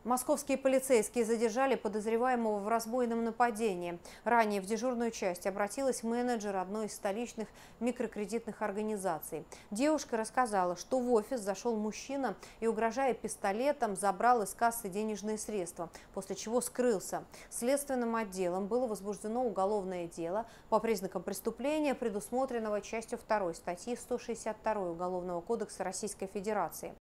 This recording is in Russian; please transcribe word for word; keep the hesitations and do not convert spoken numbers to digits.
Московские полицейские задержали подозреваемого в разбойном нападении. Ранее в дежурную часть обратилась менеджер одной из столичных микрокредитных организаций. Девушка рассказала, что в офис зашел мужчина и, угрожая пистолетом, забрал из кассы денежные средства, после чего скрылся. Следственным отделом было возбуждено уголовное дело по признакам преступления, предусмотренного частью второй статьи сто шестьдесят два Уголовного кодекса Российской Федерации.